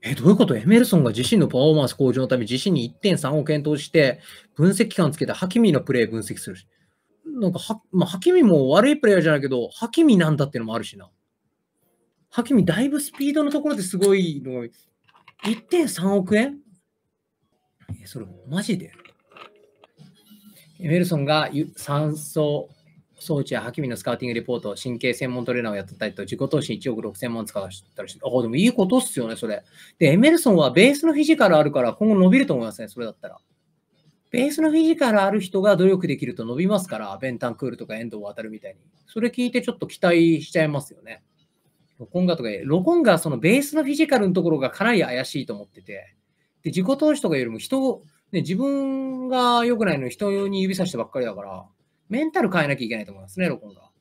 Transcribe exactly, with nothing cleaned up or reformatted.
え、どういうこと？エメルソンが自身のパフォーマンス向上のため、自身にいってんさんおくえん投じて、分析機関つけてハキミのプレイ分析するし。なんか、はまあ、ハキミも悪いプレイヤーじゃないけど、ハキミなんだっていうのもあるしな。ハキミだいぶスピードのところですごいの、いってんさんおくえん？え、それマジで？エメルソンがゆ酸素装置やハキミのスカウティングレポート、神経専門トレーナーをやってたりと、自己投資いちおくろくせんまん使わしたりして、あ、でもいいことっすよね、それ。で、エメルソンはベースのフィジカルあるから、今後伸びると思いますね、それだったら。ベースのフィジカルある人が努力できると伸びますから、ベンタンクールとか遠藤航みたいに。それ聞いてちょっと期待しちゃいますよね。ロコンガとか、ロコンガはそのベースのフィジカルのところがかなり怪しいと思ってて、で、自己投資とかよりも人、ね、自分が良くないのに人に指さしてばっかりだから、メンタル変えなきゃいけないと思いますね、ロコンガ。